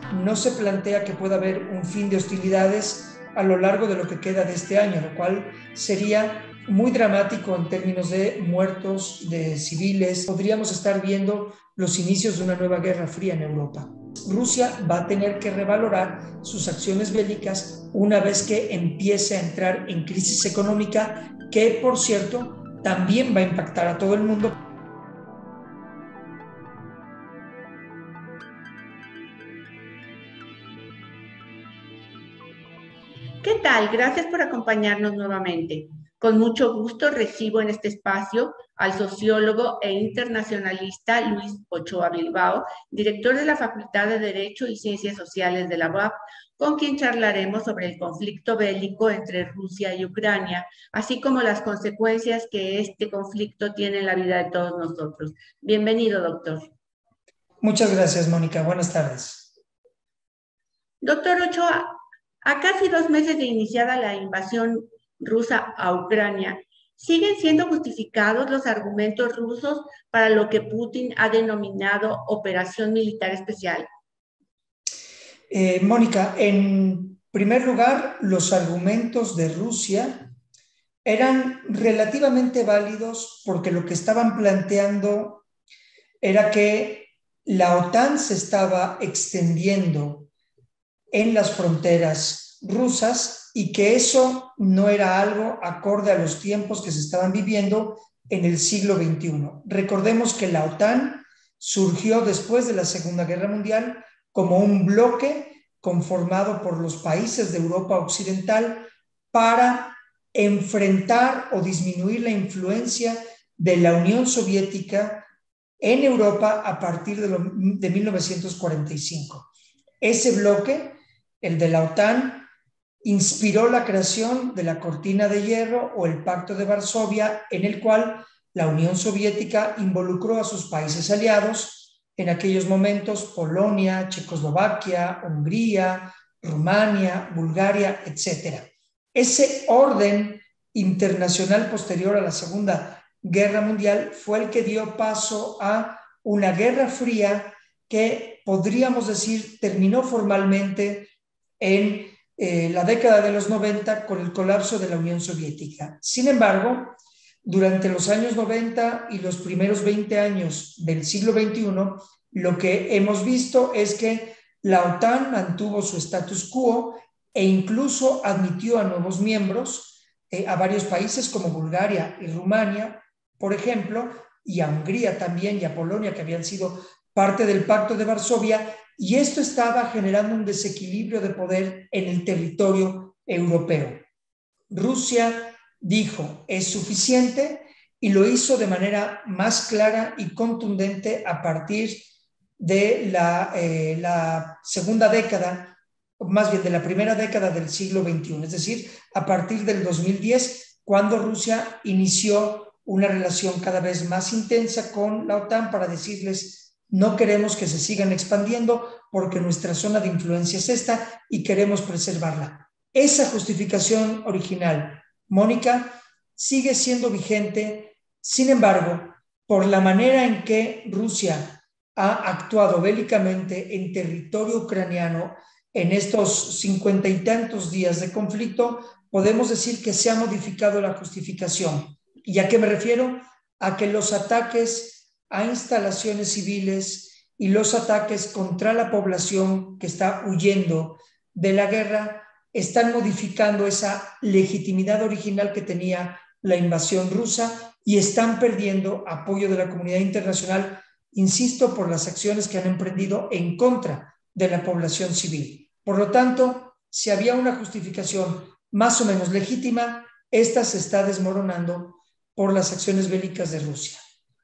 no se plantea que pueda haber un fin de hostilidades a lo largo de lo que queda de este año, lo cual sería muy dramático en términos de muertos, de civiles. Podríamos estar viendo los inicios de una nueva guerra fría en Europa. Rusia va a tener que revalorar sus acciones bélicas una vez que empiece a entrar en crisis económica, que por cierto también va a impactar a todo el mundo. ¿Qué tal? Gracias por acompañarnos nuevamente. Con mucho gusto recibo en este espacio al sociólogo e internacionalista Luis Ochoa Bilbao, director de la Facultad de Derecho y Ciencias Sociales de la UAP, con quien charlaremos sobre el conflicto bélico entre Rusia y Ucrania, así como las consecuencias que este conflicto tiene en la vida de todos nosotros. Bienvenido, doctor. Muchas gracias, Mónica. Buenas tardes. Doctor Ochoa, a casi 2 meses de iniciada la invasión rusa a Ucrania, ¿siguen siendo justificados los argumentos rusos para lo que Putin ha denominado operación militar especial? Mónica, en primer lugar, los argumentos de Rusia eran relativamente válidos porque lo que estaban planteando era que la OTAN se estaba extendiendo en las fronteras rusas y que eso no era algo acorde a los tiempos que se estaban viviendo en el siglo XXI. Recordemos que la OTAN surgió después de la Segunda Guerra Mundial como un bloque conformado por los países de Europa Occidental para enfrentar o disminuir la influencia de la Unión Soviética en Europa a partir de 1945. Ese bloque, el de la OTAN, inspiró la creación de la Cortina de Hierro o el Pacto de Varsovia, en el cual la Unión Soviética involucró a sus países aliados, en aquellos momentos Polonia, Checoslovaquia, Hungría, Rumania, Bulgaria, etc. Ese orden internacional posterior a la Segunda Guerra Mundial fue el que dio paso a una guerra fría que podríamos decir terminó formalmente en la década de los 90 con el colapso de la Unión Soviética. Sin embargo, durante los años 90 y los primeros 20 años del siglo XXI, lo que hemos visto es que la OTAN mantuvo su status quo e incluso admitió a nuevos miembros, a varios países como Bulgaria y Rumania, por ejemplo, y a Hungría también y a Polonia, que habían sido parte del Pacto de Varsovia, y esto estaba generando un desequilibrio de poder en el territorio europeo. Rusia dijo, es suficiente, y lo hizo de manera más clara y contundente a partir de la segunda década, más bien de la primera década del siglo XXI, es decir, a partir del 2010, cuando Rusia inició una relación cada vez más intensa con la OTAN para decirles, no queremos que se sigan expandiendo porque nuestra zona de influencia es esta y queremos preservarla. Esa justificación original, Mónica, sigue siendo vigente. Sin embargo, por la manera en que Rusia ha actuado bélicamente en territorio ucraniano en estos 50 y tantos días de conflicto, podemos decir que se ha modificado la justificación. ¿Y a qué me refiero? A que los ataques a instalaciones civiles y los ataques contra la población que está huyendo de la guerra están modificando esa legitimidad original que tenía la invasión rusa y están perdiendo apoyo de la comunidad internacional, insisto, por las acciones que han emprendido en contra de la población civil. Por lo tanto, si había una justificación más o menos legítima, esta se está desmoronando por las acciones bélicas de Rusia.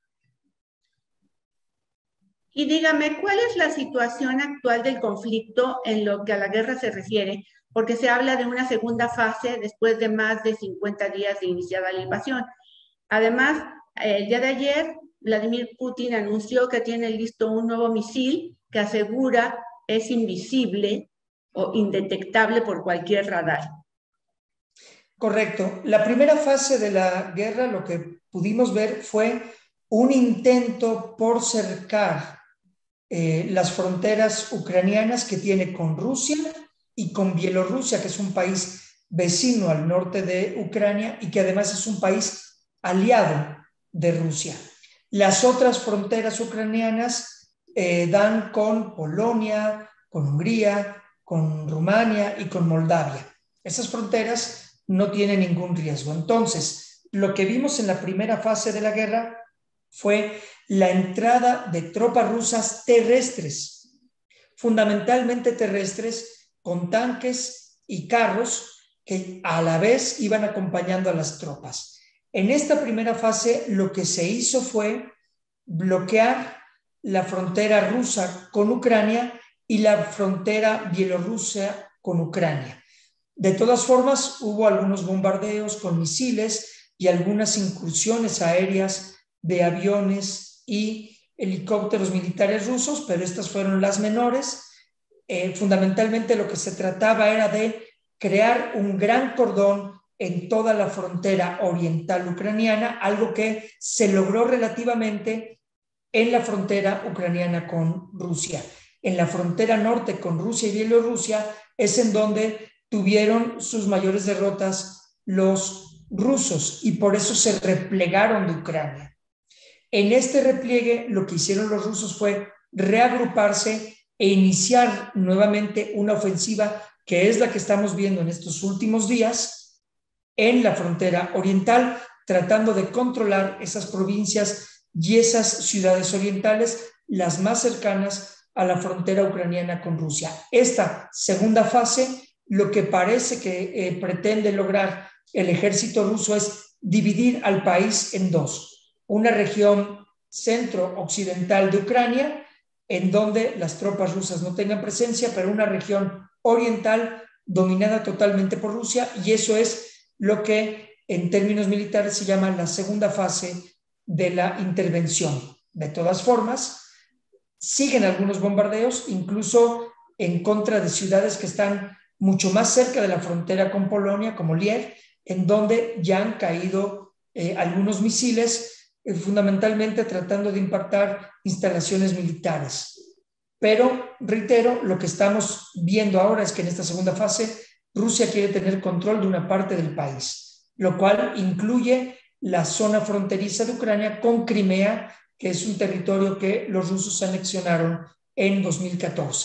Y dígame, ¿cuál es la situación actual del conflicto en lo que a la guerra se refiere? Porque se habla de una segunda fase después de más de 50 días de iniciada la invasión. Además, el día de ayer, Vladimir Putin anunció que tiene listo un nuevo misil que asegura es invisible o indetectable por cualquier radar. Correcto. La primera fase de la guerra, lo que pudimos ver fue un intento por cercar las fronteras ucranianas que tiene con Rusia y con Bielorrusia, que es un país vecino al norte de Ucrania y que además es un país aliado de Rusia. Las otras fronteras ucranianas dan con Polonia, con Hungría, con Rumania y con Moldavia. Esas fronteras no tienen ningún riesgo. Entonces, lo que vimos en la primera fase de la guerra fue la entrada de tropas rusas terrestres, fundamentalmente terrestres, con tanques y carros que a la vez iban acompañando a las tropas. En esta primera fase lo que se hizo fue bloquear la frontera rusa con Ucrania y la frontera bielorrusa con Ucrania. De todas formas, hubo algunos bombardeos con misiles y algunas incursiones aéreas de aviones y helicópteros militares rusos, pero estas fueron las menores. Fundamentalmente lo que se trataba era de crear un gran cordón en toda la frontera oriental ucraniana, algo que se logró relativamente en la frontera ucraniana con Rusia. En la frontera norte con Rusia y Bielorrusia es en donde tuvieron sus mayores derrotas los rusos y por eso se replegaron de Ucrania. En este repliegue lo que hicieron los rusos fue reagruparse e iniciar nuevamente una ofensiva que es la que estamos viendo en estos últimos días en la frontera oriental, tratando de controlar esas provincias y esas ciudades orientales, las más cercanas a la frontera ucraniana con Rusia. Esta segunda fase, lo que parece que pretende lograr el ejército ruso es dividir al país en dos. Una región centro-occidental de Ucrania, en donde las tropas rusas no tengan presencia, pero una región oriental dominada totalmente por Rusia, y eso es lo que en términos militares se llama la segunda fase de la intervención. De todas formas, siguen algunos bombardeos, incluso en contra de ciudades que están mucho más cerca de la frontera con Polonia, como Lviv, en donde ya han caído algunos misiles, fundamentalmente tratando de impactar instalaciones militares. Pero, reitero, lo que estamos viendo ahora es que en esta segunda fase Rusia quiere tener control de una parte del país, lo cual incluye la zona fronteriza de Ucrania con Crimea, que es un territorio que los rusos anexionaron en 2014.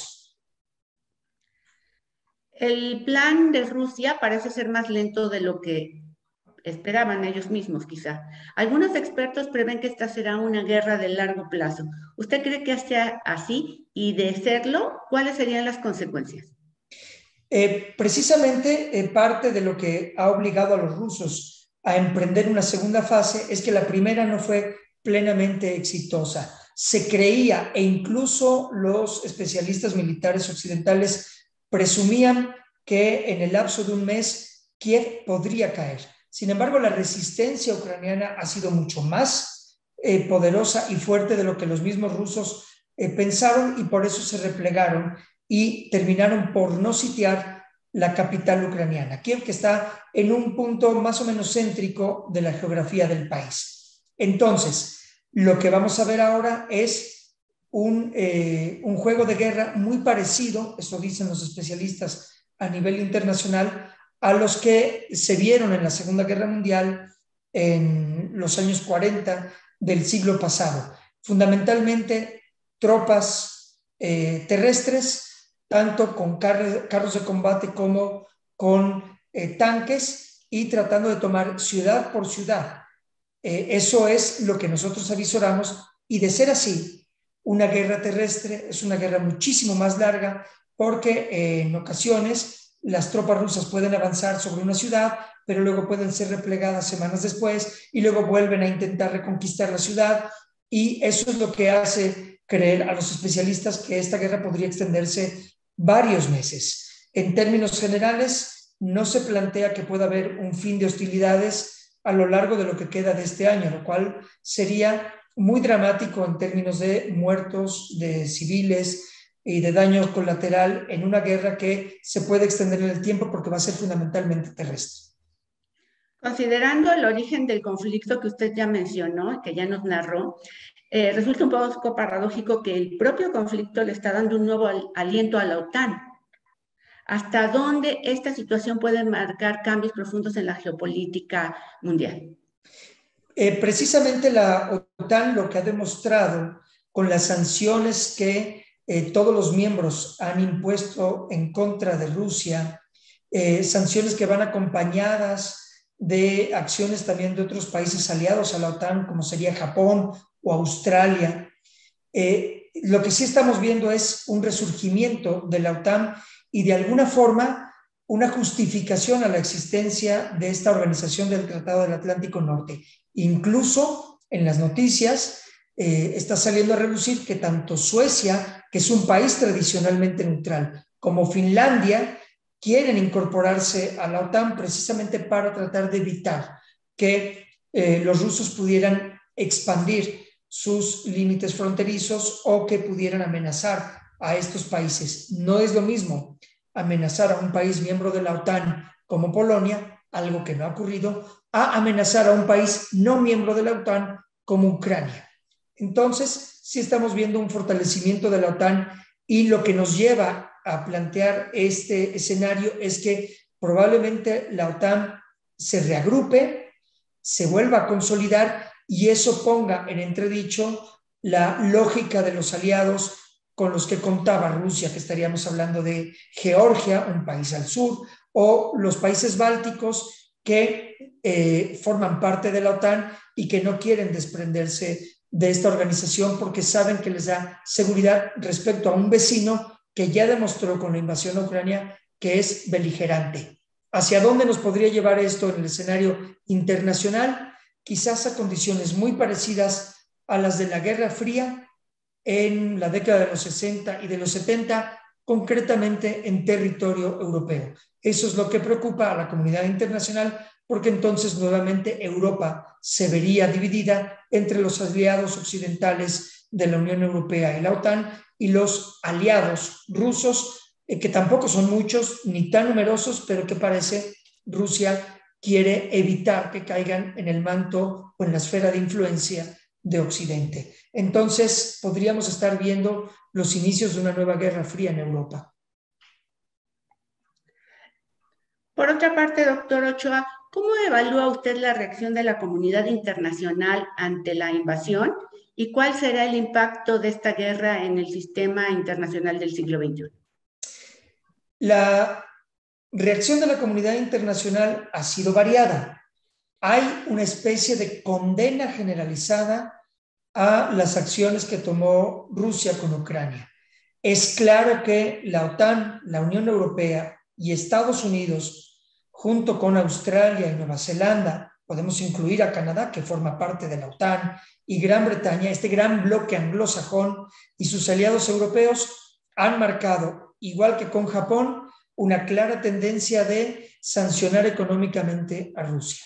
El plan de Rusia parece ser más lento de lo que esperaban ellos mismos, quizá. Algunos expertos prevén que esta será una guerra de largo plazo. ¿Usted cree que sea así? Y de serlo, ¿cuáles serían las consecuencias? Precisamente parte de lo que ha obligado a los rusos a emprender una segunda fase es que la primera no fue plenamente exitosa. Se creía, e incluso los especialistas militares occidentales presumían, que en el lapso de un mes Kiev podría caer. Sin embargo, la resistencia ucraniana ha sido mucho más poderosa y fuerte de lo que los mismos rusos pensaron, y por eso se replegaron y terminaron por no sitiar la capital ucraniana, Kiev, que está en un punto más o menos céntrico de la geografía del país. Entonces, lo que vamos a ver ahora es un juego de guerra muy parecido, eso dicen los especialistas a nivel internacional, a los que se vieron en la Segunda Guerra Mundial en los años 40 del siglo pasado. Fundamentalmente, tropas terrestres, tanto con carros de combate como con tanques, y tratando de tomar ciudad por ciudad. Eso es lo que nosotros avisoramos, y de ser así, una guerra terrestre es una guerra muchísimo más larga, porque en ocasiones las tropas rusas pueden avanzar sobre una ciudad, pero luego pueden ser replegadas semanas después y luego vuelven a intentar reconquistar la ciudad, y eso es lo que hace creer a los especialistas que esta guerra podría extenderse varios meses. En términos generales, no se plantea que pueda haber un fin de hostilidades a lo largo de lo que queda de este año, lo cual sería muy dramático en términos de muertos, de civiles y de daño colateral en una guerra que se puede extender en el tiempo, porque va a ser fundamentalmente terrestre. Considerando el origen del conflicto que usted ya mencionó, que ya nos narró, resulta un poco paradójico que el propio conflicto le está dando un nuevo aliento a la OTAN. ¿Hasta dónde esta situación puede marcar cambios profundos en la geopolítica mundial? Precisamente la OTAN lo que ha demostrado con las sanciones que todos los miembros han impuesto en contra de Rusia, sanciones que van acompañadas de acciones también de otros países aliados a la OTAN, como sería Japón o Australia. Lo que sí estamos viendo es un resurgimiento de la OTAN y de alguna forma una justificación a la existencia de esta organización del Tratado del Atlántico Norte. Incluso en las noticias está saliendo a relucir que tanto Suecia, que es un país tradicionalmente neutral, como Finlandia quieren incorporarse a la OTAN precisamente para tratar de evitar que los rusos pudieran expandir sus límites fronterizos o que pudieran amenazar a estos países. No es lo mismo amenazar a un país miembro de la OTAN como Polonia, algo que no ha ocurrido, a amenazar a un país no miembro de la OTAN como Ucrania. Entonces, sí estamos viendo un fortalecimiento de la OTAN y lo que nos lleva a plantear este escenario es que probablemente la OTAN se reagrupe, se vuelva a consolidar y eso ponga en entredicho la lógica de los aliados con los que contaba Rusia, que estaríamos hablando de Georgia, un país al sur, o los países bálticos que forman parte de la OTAN y que no quieren desprenderse de esta organización porque saben que les da seguridad respecto a un vecino que ya demostró con la invasión a Ucrania que es beligerante. ¿Hacia dónde nos podría llevar esto en el escenario internacional? Quizás a condiciones muy parecidas a las de la Guerra Fría en la década de los 60 y de los 70, concretamente en territorio europeo. Eso es lo que preocupa a la comunidad internacional, porque entonces nuevamente Europa se vería dividida entre los aliados occidentales de la Unión Europea y la OTAN y los aliados rusos, que tampoco son muchos ni tan numerosos, pero que parece Rusia quiere evitar que caigan en el manto o en la esfera de influencia de Occidente. Entonces, podríamos estar viendo los inicios de una nueva guerra fría en Europa. Por otra parte, doctor Ochoa, ¿cómo evalúa usted la reacción de la comunidad internacional ante la invasión y cuál será el impacto de esta guerra en el sistema internacional del siglo XXI? La reacción de la comunidad internacional ha sido variada. Hay una especie de condena generalizada a las acciones que tomó Rusia con Ucrania. Es claro que la OTAN, la Unión Europea y Estados Unidos, junto con Australia y Nueva Zelanda, podemos incluir a Canadá, que forma parte de la OTAN, y Gran Bretaña, este gran bloque anglosajón y sus aliados europeos han marcado, igual que con Japón, una clara tendencia de sancionar económicamente a Rusia.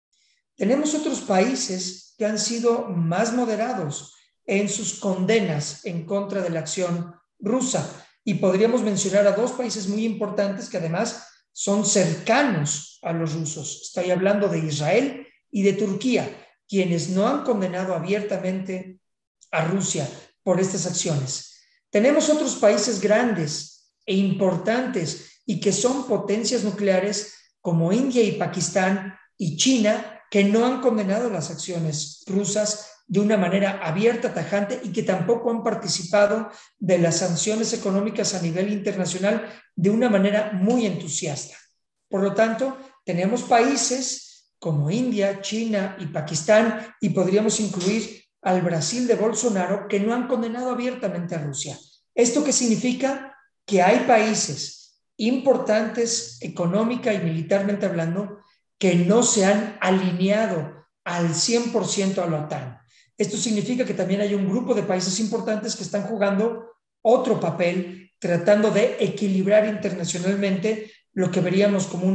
Tenemos otros países que han sido más moderados en sus condenas en contra de la acción rusa y podríamos mencionar a dos países muy importantes que además son cercanos a los rusos. Estoy hablando de Israel y de Turquía, quienes no han condenado abiertamente a Rusia por estas acciones. Tenemos otros países grandes e importantes y que son potencias nucleares como India y Pakistán y China, que no han condenado las acciones rusas de una manera abierta, tajante, y que tampoco han participado de las sanciones económicas a nivel internacional de una manera muy entusiasta. Por lo tanto, tenemos países como India, China y Pakistán, y podríamos incluir al Brasil de Bolsonaro, que no han condenado abiertamente a Rusia. ¿Esto qué significa? Que hay países importantes económica y militarmente hablando que no se han alineado al 100% a la OTAN. Esto significa que también hay un grupo de países importantes que están jugando otro papel, tratando de equilibrar internacionalmente lo que veríamos como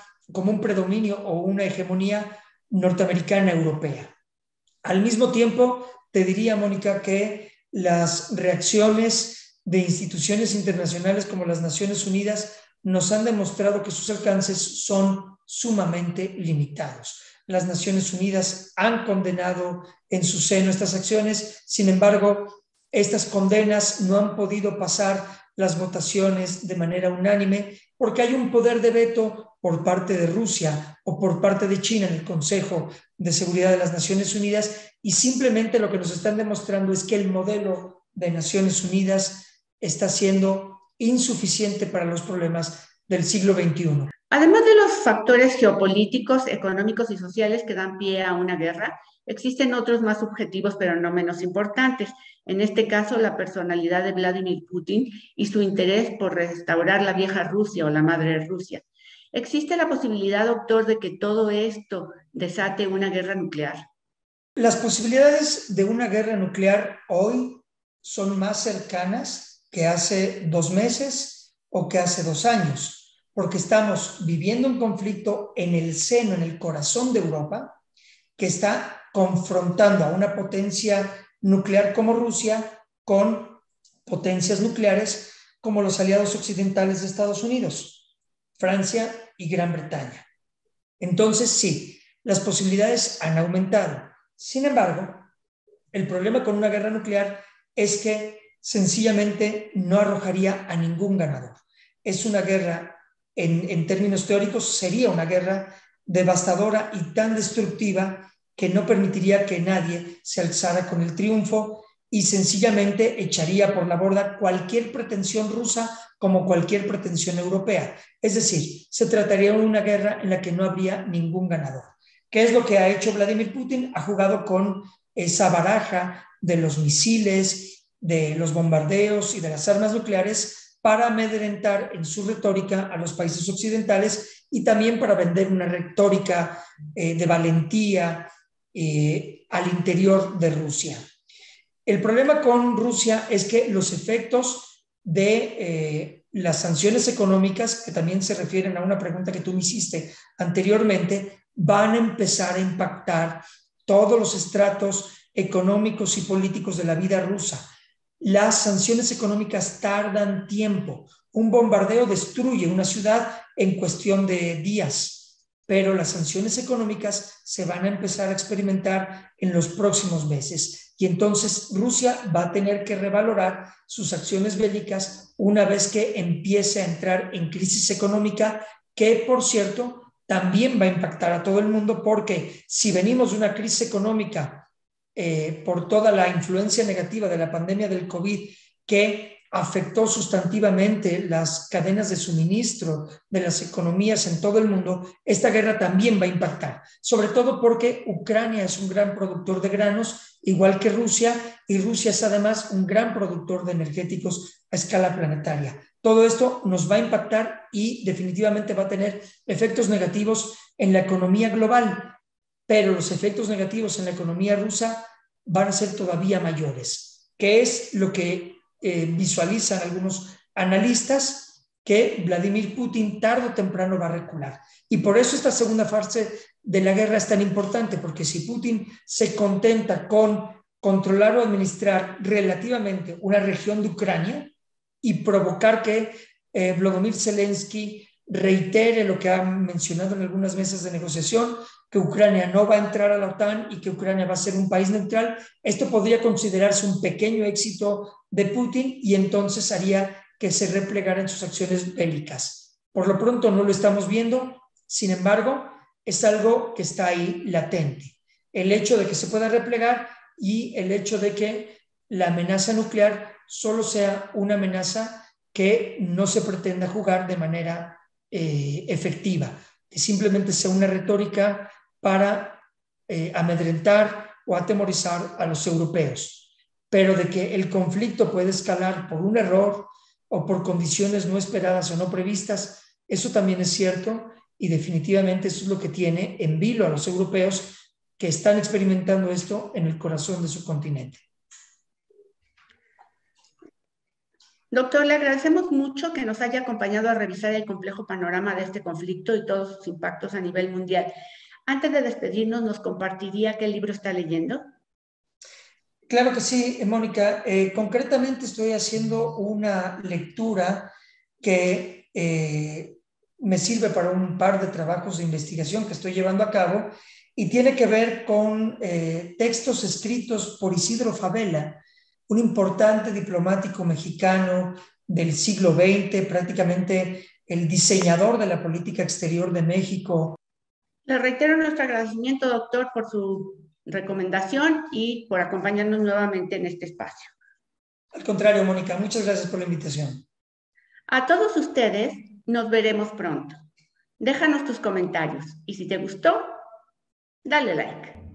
un predominio o una hegemonía norteamericana europea. Al mismo tiempo, te diría, Mónica, que las reacciones de instituciones internacionales como las Naciones Unidas nos han demostrado que sus alcances son sumamente limitados. Las Naciones Unidas han condenado en su seno estas acciones. Sin embargo, estas condenas no han podido pasar las votaciones de manera unánime porque hay un poder de veto por parte de Rusia o por parte de China en el Consejo de Seguridad de las Naciones Unidas, y simplemente lo que nos están demostrando es que el modelo de Naciones Unidas está siendo insuficiente para los problemas del siglo XXI. Además de los factores geopolíticos, económicos y sociales que dan pie a una guerra, existen otros más subjetivos pero no menos importantes. En este caso, la personalidad de Vladimir Putin y su interés por restaurar la vieja Rusia o la madre Rusia. ¿Existe la posibilidad, doctor, de que todo esto desate una guerra nuclear? Las posibilidades de una guerra nuclear hoy son más cercanas que hace 2 meses o que hace 2 años, porque estamos viviendo un conflicto en el seno, en el corazón de Europa, que está confrontando a una potencia nuclear como Rusia con potencias nucleares como los aliados occidentales de Estados Unidos, Francia y Gran Bretaña. Entonces, sí, las posibilidades han aumentado. Sin embargo, el problema con una guerra nuclear es que sencillamente no arrojaría a ningún ganador. Es una guerra, en términos teóricos, sería una guerra devastadora y tan destructiva que no permitiría que nadie se alzara con el triunfo y sencillamente echaría por la borda cualquier pretensión rusa como cualquier pretensión europea. Es decir, se trataría de una guerra en la que no habría ningún ganador. ¿Qué es lo que ha hecho Vladimir Putin? Ha jugado con esa baraja de los misiles, de los bombardeos y de las armas nucleares para amedrentar en su retórica a los países occidentales y también para vender una retórica de valentía al interior de Rusia. El problema con Rusia es que los efectos de las sanciones económicas, que también se refieren a una pregunta que tú me hiciste anteriormente, van a empezar a impactar todos los estratos económicos y políticos de la vida rusa. Las sanciones económicas tardan tiempo. Un bombardeo destruye una ciudad en cuestión de días, pero las sanciones económicas se van a empezar a experimentar en los próximos meses. Y entonces Rusia va a tener que revalorar sus acciones bélicas una vez que empiece a entrar en crisis económica, que, por cierto, también va a impactar a todo el mundo, porque si venimos de una crisis económica por toda la influencia negativa de la pandemia del COVID, que afectó sustantivamente las cadenas de suministro de las economías en todo el mundo, esta guerra también va a impactar, sobre todo porque Ucrania es un gran productor de granos, igual que Rusia, y Rusia es además un gran productor de energéticos a escala planetaria. Todo esto nos va a impactar y definitivamente va a tener efectos negativos en la economía global, pero los efectos negativos en la economía rusa van a ser todavía mayores, que es lo que visualizan algunos analistas, que Vladimir Putin tarde o temprano va a recular. Y por eso esta segunda fase de la guerra es tan importante, porque si Putin se contenta con controlar o administrar relativamente una región de Ucrania y provocar que Volodymyr Zelensky reitere lo que ha mencionado en algunas mesas de negociación, que Ucrania no va a entrar a la OTAN y que Ucrania va a ser un país neutral, esto podría considerarse un pequeño éxito de Putin y entonces haría que se replegara en sus acciones bélicas. Por lo pronto no lo estamos viendo, sin embargo, es algo que está ahí latente. El hecho de que se pueda replegar y el hecho de que la amenaza nuclear solo sea una amenaza que no se pretenda jugar de manera efectiva, que simplemente sea una retórica para amedrentar o atemorizar a los europeos, pero de que el conflicto puede escalar por un error o por condiciones no esperadas o no previstas, eso también es cierto, y definitivamente eso es lo que tiene en vilo a los europeos, que están experimentando esto en el corazón de su continente. Doctor, le agradecemos mucho que nos haya acompañado a revisar el complejo panorama de este conflicto y todos sus impactos a nivel mundial. Antes de despedirnos, ¿nos compartiría qué libro está leyendo? Claro que sí, Mónica. Concretamente estoy haciendo una lectura que me sirve para un par de trabajos de investigación que estoy llevando a cabo, y tiene que ver con textos escritos por Isidro Fabela, un importante diplomático mexicano del siglo XX, prácticamente el diseñador de la política exterior de México. Le reitero nuestro agradecimiento, doctor, por su recomendación y por acompañarnos nuevamente en este espacio. Al contrario, Mónica, muchas gracias por la invitación. A todos ustedes, nos veremos pronto. Déjanos tus comentarios y si te gustó, dale like.